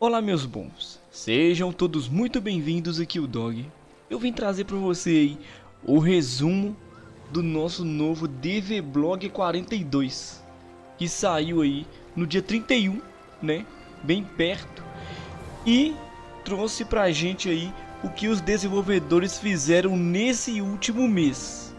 Olá meus bons, sejam todos muito bem-vindos aqui o Dog. Eu vim trazer para você aí o resumo do nosso novo DVblog 42 que saiu aí no dia 31, né, bem perto, e trouxe pra gente aí o que os desenvolvedores fizeram nesse último mês.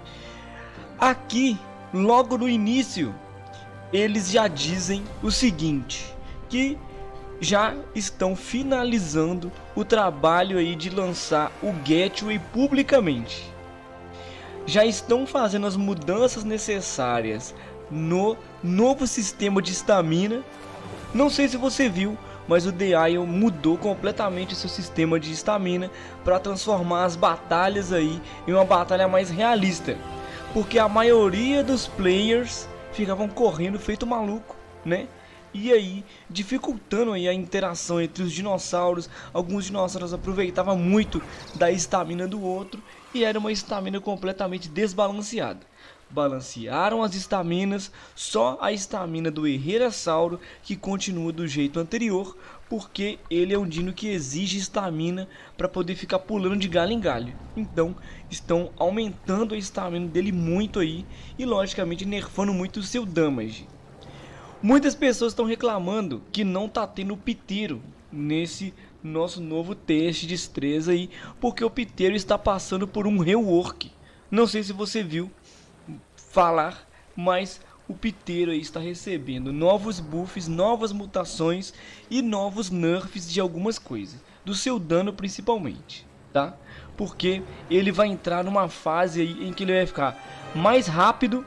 Aqui, logo no início, eles já dizem o seguinte, que já estão finalizando o trabalho aí de lançar o Gateway publicamente. Já estão fazendo as mudanças necessárias no novo sistema de estamina. Não sei se você viu, mas o The Isle mudou completamente seu sistema de estamina para transformar as batalhas aí em uma batalha mais realista. Porque a maioria dos players ficavam correndo feito maluco, né? E aí, dificultando aí a interação entre os dinossauros. Alguns dinossauros aproveitavam muito da estamina do outro e era uma estamina completamente desbalanceada. Balancearam as estaminas, só a estamina do Herrerasauro que continua do jeito anterior, porque ele é um dino que exige estamina para poder ficar pulando de galho em galho. Então, estão aumentando a estamina dele muito aí e logicamente nerfando muito o seu damage. Muitas pessoas estão reclamando que não tá tendo piteiro nesse nosso novo teste de destreza aí, porque o piteiro está passando por um rework. Não sei se você viu falar, mas o piteiro aí está recebendo novos buffs, novas mutações e novos nerfs de algumas coisas, do seu dano principalmente, tá? Porque ele vai entrar numa fase aí em que ele vai ficar mais rápido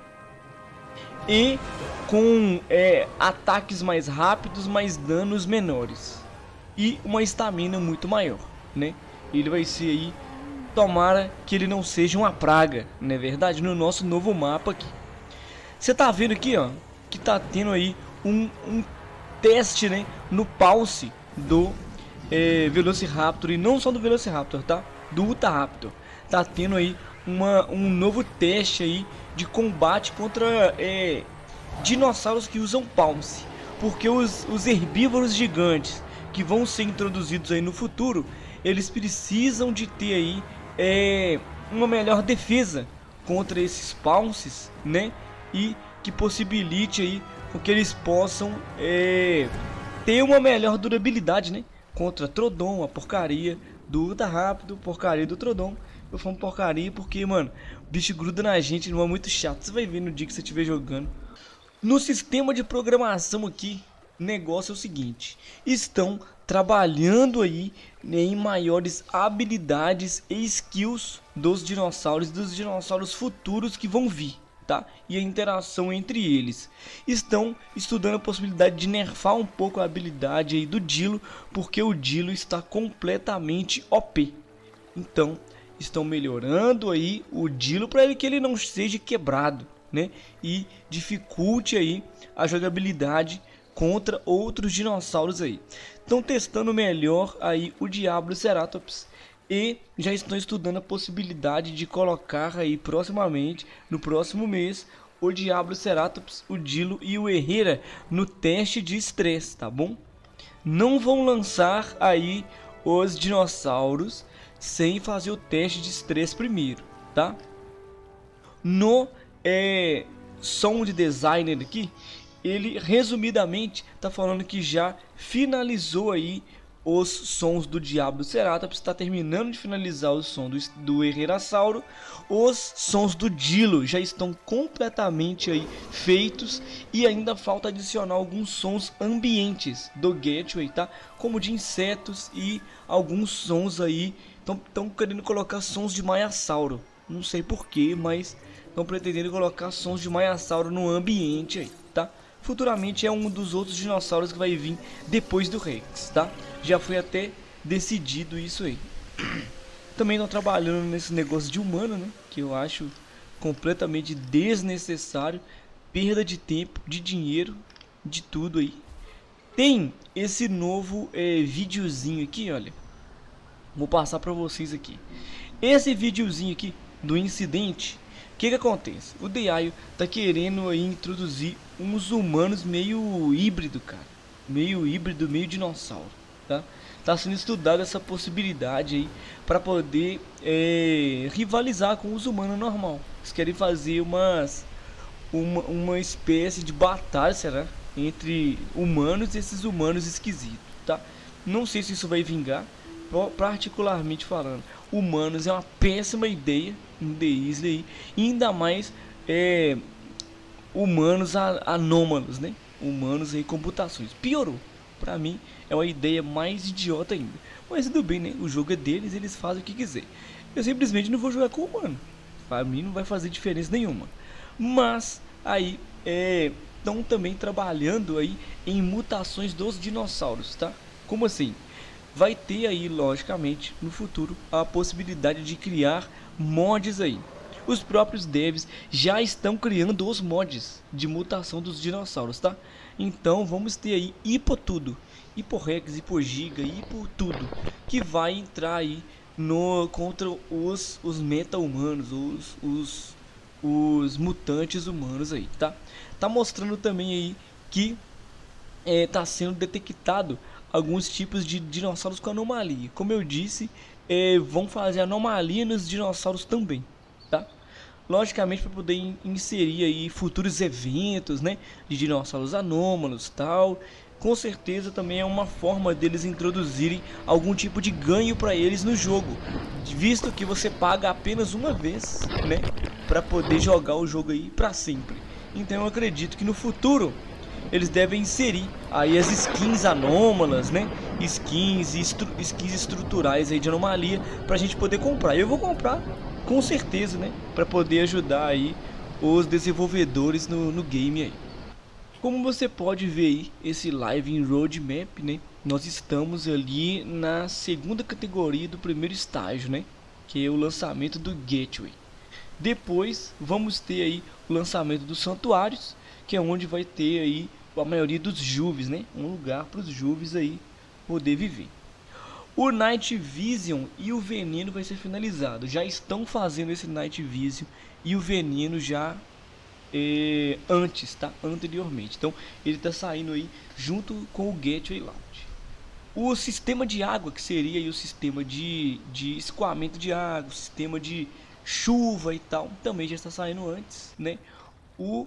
e com ataques mais rápidos, mais danos menores e uma estamina muito maior, né? Ele vai ser aí, tomara que ele não seja uma praga, não é verdade? No nosso novo mapa aqui. Você tá vendo aqui, ó, que tá tendo aí um teste, né, no pulse do Velociraptor, e não só do Velociraptor, tá? Do Utahraptor. Tá tendo aí um novo teste aí de combate contra dinossauros que usam pulse, porque os herbívoros gigantes que vão ser introduzidos aí no futuro, eles precisam de ter aí uma melhor defesa contra esses pulses, né? E que possibilite aí com que eles possam ter uma melhor durabilidade, né? Contra Troodon, a porcaria do Utahraptor, porcaria do Troodon. Eu falo porcaria porque, mano, o bicho gruda na gente, não é muito chato. Você vai ver no dia que você estiver jogando. No sistema de programação aqui, o negócio é o seguinte: estão trabalhando aí em maiores habilidades e skills dos dinossauros futuros que vão vir, tá? E a interação entre eles. Estão estudando a possibilidade de nerfar um pouco a habilidade aí do Dilo, porque o Dilo está completamente OP. Então, estão melhorando aí o Dilo para que ele não seja quebrado, né? E dificulte aí a jogabilidade contra outros dinossauros aí. Estão testando melhor aí o Diabloceratops e já estão estudando a possibilidade de colocar aí proximamente, no próximo mês, o Diabloceratops, o Dilo e o Herrera no teste de estresse, tá bom? Não vão lançar aí os dinossauros sem fazer o teste de estresse primeiro, tá? No Sound Designer aqui, ele resumidamente tá falando que já finalizou aí os sons do Diabloceratops, está terminando de finalizar o som do Herrerasauro. Os sons do Dilo já estão completamente aí feitos e ainda falta adicionar alguns sons ambientes do Gateway, tá? Como de insetos e alguns sons aí. Estão querendo colocar sons de Maiasauro, não sei porquê, mas estão pretendendo colocar sons de Maiasauro no ambiente aí, tá? Futuramente é um dos outros dinossauros que vai vir depois do Rex, tá? Já foi até decidido isso aí. Também estão trabalhando nesse negócio de humano, né? Que eu acho completamente desnecessário. Perda de tempo, de dinheiro, de tudo aí. Tem esse novo videozinho aqui, olha. Vou passar para vocês aqui. Esse videozinho aqui do incidente, o que acontece? O The Isle tá querendo aí introduzir uns humanos meio híbrido, cara. Meio híbrido, meio dinossauro. tá? Tá sendo estudada essa possibilidade aí para poder rivalizar com os humanos normal. Eles querem fazer uma espécie de batalha, será? Entre humanos e esses humanos esquisitos, tá? Não sei se isso vai vingar, particularmente falando. Humanos é uma péssima ideia no The Isle aí, ainda mais humanos anômalos, né? Humanos em computações. Piorou. Pra mim é uma ideia mais idiota ainda. Mas tudo bem, né? O jogo é deles, eles fazem o que quiser. Eu simplesmente não vou jogar com humano. Pra mim não vai fazer diferença nenhuma. Mas aí estão também trabalhando aí em mutações dos dinossauros, tá? Como assim? Vai ter aí, logicamente, no futuro a possibilidade de criar mods aí. Os próprios devs já estão criando os mods de mutação dos dinossauros, tá? Então vamos ter aí Hipotudo, Hiporrex, Hipogiga, Hipotudo, que vai entrar aí contra os meta-humanos, os mutantes humanos aí, tá? Tá mostrando também aí que tá sendo detectado alguns tipos de dinossauros com anomalia. Como eu disse, vão fazer anomalia nos dinossauros também, tá? Logicamente para poder inserir aí futuros eventos, né, de dinossauros anômalos, tal. Com certeza também é uma forma deles introduzirem algum tipo de ganho para eles no jogo, visto que você paga apenas uma vez, né, para poder jogar o jogo aí para sempre. Então eu acredito que no futuro eles devem inserir aí as skins anômalas, né? Skins estruturais aí de anomalia pra gente poder comprar. Eu vou comprar com certeza, né? Pra poder ajudar aí os desenvolvedores no game aí. Como você pode ver aí, esse live em roadmap, né? Nós estamos ali na segunda categoria do primeiro estágio, né? Que é o lançamento do Gateway. Depois vamos ter aí o lançamento dos santuários, que é onde vai ter aí a maioria dos Juves, né? Um lugar para os Juves aí poder viver. O Night Vision e o Veneno vai ser finalizado. Já estão fazendo esse Night Vision e o Veneno já antes, tá? Anteriormente. Então ele está saindo aí junto com o Gateway Launch. O sistema de água, que seria aí o sistema de escoamento de água, o sistema de chuva e tal, também já está saindo antes, né? O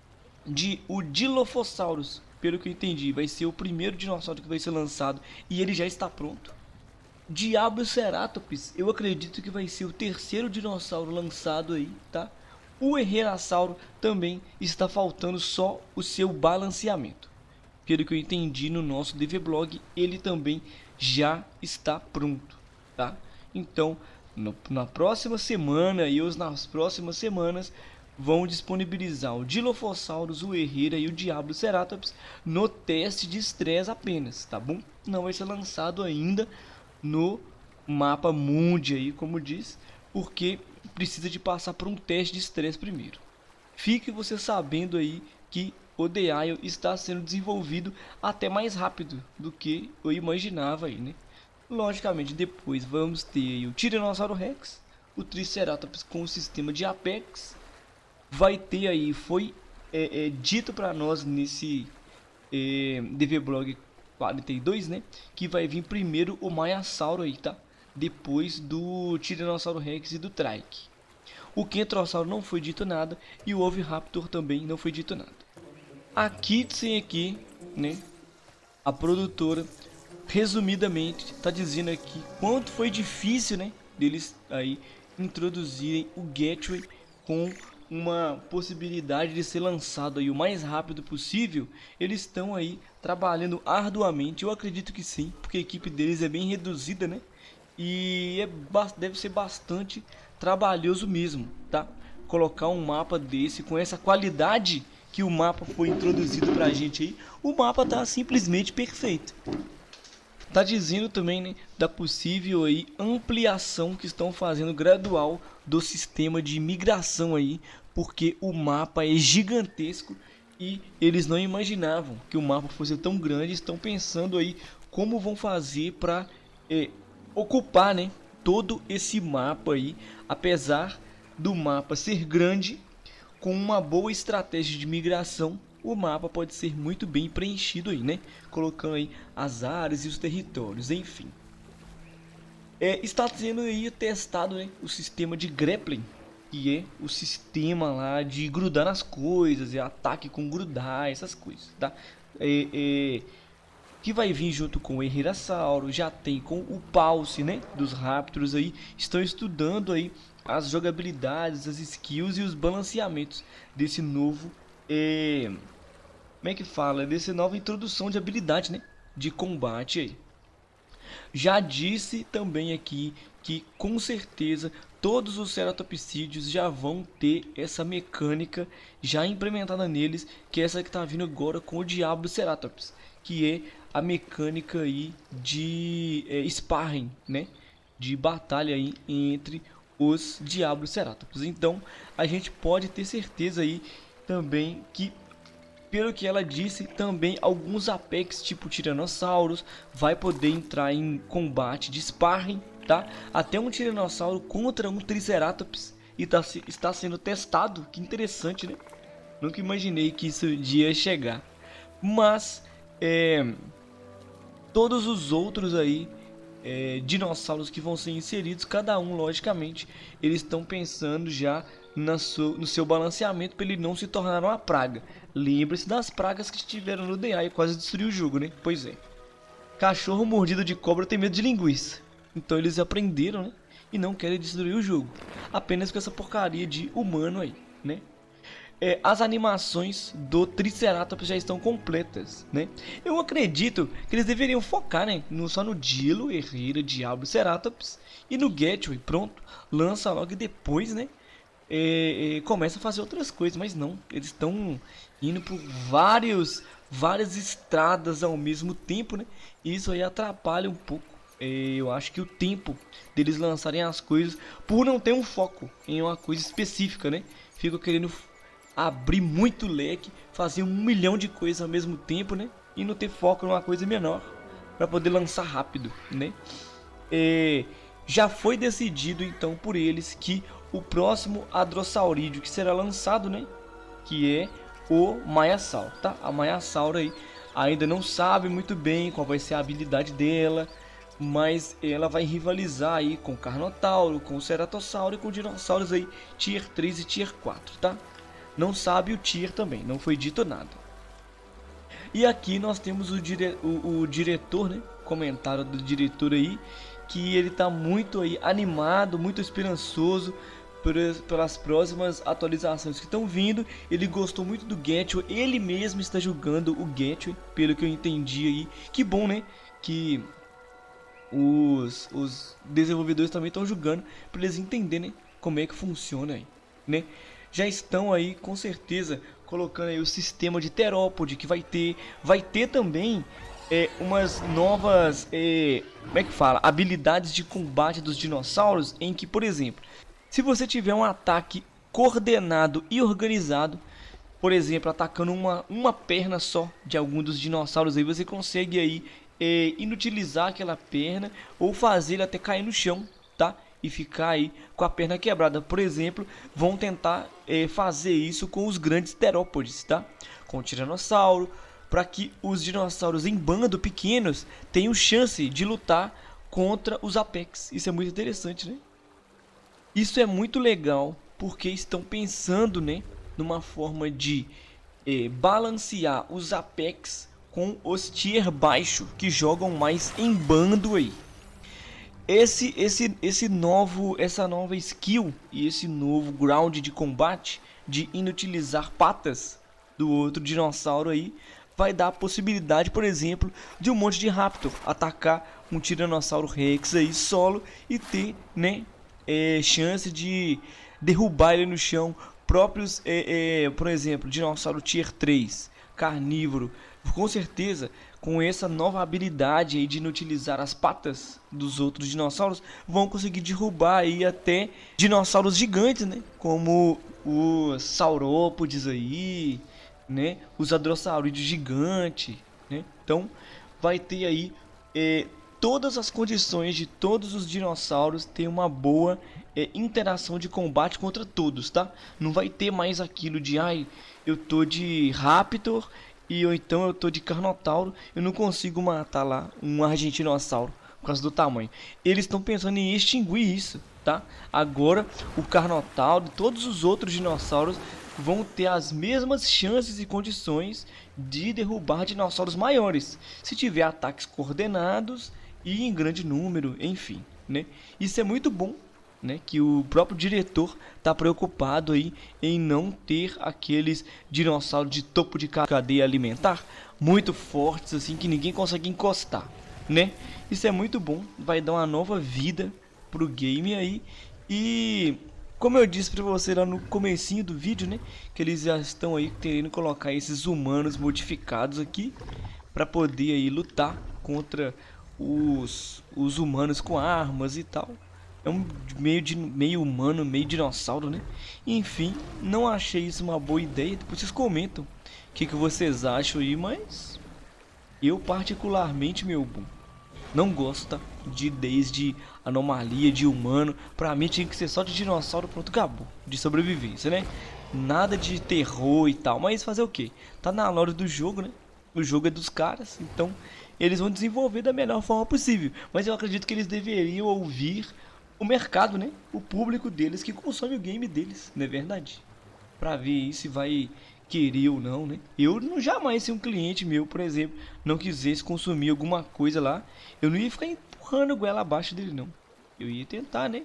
Dilophosaurus, pelo que eu entendi, vai ser o primeiro dinossauro que vai ser lançado e ele já está pronto. Diabloceratops, eu acredito que vai ser o terceiro dinossauro lançado aí, tá? O Herrerasauro também está faltando só o seu balanceamento. Pelo que eu entendi no nosso DVblog, ele também já está pronto, tá? Então, na próxima semana e nas próximas semanas vão disponibilizar o Dilophosaurus, o Herrera e o Diabloceratops no teste de estresse apenas, tá bom? Não vai ser lançado ainda no mapa mundi aí, como diz, porque precisa de passar por um teste de estresse primeiro. Fique você sabendo aí que o The Isle está sendo desenvolvido até mais rápido do que eu imaginava aí, né? Logicamente, depois vamos ter aí o Tiranossauro Rex, o Triceratops com o sistema de Apex. Vai ter aí, foi dito para nós nesse DVblog 42, né? Que vai vir primeiro o Maiasauro aí, tá? Depois do Tiranossauro Rex e do Trike. O Kentrossauro não foi dito nada e o Oviraptor também não foi dito nada. A Kitsen aqui, né? A produtora, resumidamente, está dizendo aqui quanto foi difícil, né? Deles aí introduzirem o Gateway com uma possibilidade de ser lançado aí o mais rápido possível. Eles estão aí trabalhando arduamente. Eu acredito que sim, porque a equipe deles é bem reduzida, né? E deve ser bastante trabalhoso mesmo, tá? Colocar um mapa desse com essa qualidade que o mapa foi introduzido pra gente aí, o mapa tá simplesmente perfeito. Tá dizendo também, né, da possível aí ampliação que estão fazendo gradual do sistema de migração aí, porque o mapa é gigantesco e eles não imaginavam que o mapa fosse tão grande. Estão pensando aí como vão fazer para ocupar, né, todo esse mapa aí, apesar do mapa ser grande, com uma boa estratégia de migração o mapa pode ser muito bem preenchido aí, né? Colocando aí as áreas e os territórios, enfim. Está sendo aí testado, né, o sistema de grappling, que é o sistema lá de grudar nas coisas, ataque com grudar, essas coisas, tá? Que vai vir junto com o Herrerasauro, já tem com o Pulse, né, dos Raptors aí, estão estudando aí as jogabilidades, as skills e os balanceamentos desse novo, como é que fala, dessa nova introdução de habilidade, né, de combate aí. Já disse também aqui que com certeza todos os ceratopsídeos já vão ter essa mecânica já implementada neles, que é essa que tá vindo agora com o Diabloceratops, que é a mecânica aí de sparring, né? De batalha aí entre os Diabloceratops. Então a gente pode ter certeza aí também que, pelo que ela disse, também alguns Apex tipo Tiranossauros vai poder entrar em combate de sparring, tá? Até um Tiranossauro contra um Triceratops e está sendo testado. Que interessante, né? Nunca imaginei que isso ia chegar. Mas todos os outros aí dinossauros que vão ser inseridos, cada um logicamente, eles estão pensando já no seu balanceamento para ele não se tornar uma praga. Lembre-se das pragas que tiveram no DA e quase destruiu o jogo, né? Pois é. Cachorro mordido de cobra tem medo de linguiça. Então eles aprenderam, né? E não querem destruir o jogo. Apenas com essa porcaria de humano aí, né? As animações do Triceratops já estão completas, né? Eu acredito que eles deveriam focar, né, só no Dilo, Herrera, Diabloceratops e no Gateway. Pronto, lança logo e depois, né, começa a fazer outras coisas. Mas não, eles estão indo por várias estradas ao mesmo tempo, né? E isso aí atrapalha um pouco. Eu acho que o tempo deles lançarem as coisas, por não ter um foco em uma coisa específica, né? Fico querendo abrir muito leque, fazer 1 milhão de coisas ao mesmo tempo, né? E não ter foco numa coisa menor para poder lançar rápido, né? Já foi decidido então por eles que o próximo Hadrossaurídeo que será lançado, né, que é o Maiasauro, tá? A Maiasauro aí ainda não sabe muito bem qual vai ser a habilidade dela, mas ela vai rivalizar aí com o Carnotauro, com o Ceratossauro e com dinossauros aí Tier 3 e Tier 4, tá? Não sabe o Tier também, não foi dito nada. E aqui nós temos o diretor, né? Comentário do diretor aí, que ele tá muito aí animado, muito esperançoso pelas próximas atualizações que estão vindo. Ele gostou muito do Gateway, ele mesmo está jogando o Gateway, pelo que eu entendi aí. Que bom, né? Que os desenvolvedores também estão jogando para eles entenderem, né, como é que funciona aí, né? Já estão aí com certeza colocando aí o sistema de terópode que vai ter também umas novas, como é que fala, habilidades de combate dos dinossauros, em que, por exemplo, se você tiver um ataque coordenado e organizado, por exemplo, atacando uma perna só de algum dos dinossauros, aí você consegue aí inutilizar aquela perna ou fazer ele até cair no chão, tá? E ficar aí com a perna quebrada. Por exemplo, vão tentar fazer isso com os grandes terópodes, tá? Com o Tiranossauro, para que os dinossauros em bando pequenos tenham chance de lutar contra os Apex. Isso é muito interessante, né? Isso é muito legal, porque estão pensando, né, numa forma de balancear os Apex com os tier baixo, que jogam mais em bando aí. Essa nova skill e esse novo ground de combate de inutilizar patas do outro dinossauro aí vai dar a possibilidade, por exemplo, de um monte de Raptor atacar um Tiranossauro Rex aí solo e ter, né, chance de derrubar ele no chão. Próprios, por exemplo, dinossauro Tier 3, carnívoro, com certeza, com essa nova habilidade aí de inutilizar as patas dos outros dinossauros, vão conseguir derrubar aí até dinossauros gigantes, né? Como os saurópodes aí, né? Os hadrossaurídeos gigantes, né? Então, vai ter aí todas as condições de todos os dinossauros ter uma boa interação de combate contra todos, tá? Não vai ter mais aquilo de eu tô de Raptor e ou então eu tô de Carnotauro, eu não consigo matar lá um Argentinossauro por causa do tamanho. Eles estão pensando em extinguir isso, tá? Agora o Carnotauro e todos os outros dinossauros vão ter as mesmas chances e condições de derrubar dinossauros maiores, se tiver ataques coordenados e em grande número, enfim, né? Isso é muito bom, né, que o próprio diretor tá preocupado aí em não ter aqueles dinossauros de topo de cadeia alimentar muito fortes assim que ninguém consegue encostar, né? Isso é muito bom, vai dar uma nova vida pro game aí. E como eu disse pra você lá no comecinho do vídeo, né, que eles já estão aí querendo colocar esses humanos modificados aqui para poder aí lutar contra os humanos com armas e tal. É um meio humano, meio dinossauro, né? Enfim, não achei isso uma boa ideia. Depois vocês comentam o que vocês acham aí, mas eu particularmente, meu bom, não gosto, tá? De ideias de anomalia, de humano. Pra mim tinha que ser só de dinossauro, pronto, acabou. De sobrevivência, né? Nada de terror e tal. Mas fazer o quê? Tá na lore do jogo, né? O jogo é dos caras, então eles vão desenvolver da melhor forma possível. Mas eu acredito que eles deveriam ouvir o mercado, né? O público deles que consome o game deles, não é verdade? Pra ver se vai querer ou não, né? Eu não jamais, se um cliente meu, por exemplo, não quisesse consumir alguma coisa lá, eu não ia ficar empurrando goela abaixo dele, não. Eu ia tentar, né?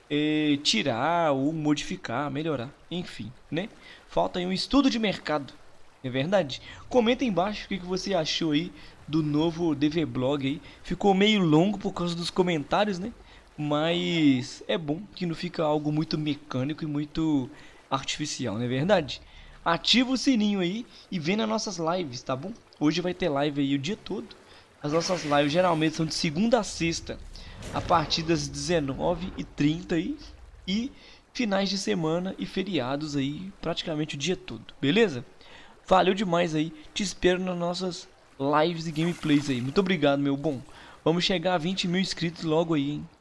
Tirar ou modificar, melhorar, enfim, né? Falta aí um estudo de mercado, é verdade? Comenta aí embaixo o que você achou aí do novo DVblog aí. Ficou meio longo por causa dos comentários, né? Mas é bom que não fica algo muito mecânico e muito artificial, não é verdade? Ativa o sininho aí e vem nas nossas lives, tá bom? Hoje vai ter live aí o dia todo. As nossas lives geralmente são de segunda a sexta, a partir das 19h30 aí. E finais de semana e feriados aí, praticamente o dia todo, beleza? Valeu demais aí, te espero nas nossas lives e gameplays aí. Muito obrigado, meu bom. Vamos chegar a 20 mil inscritos logo aí, hein?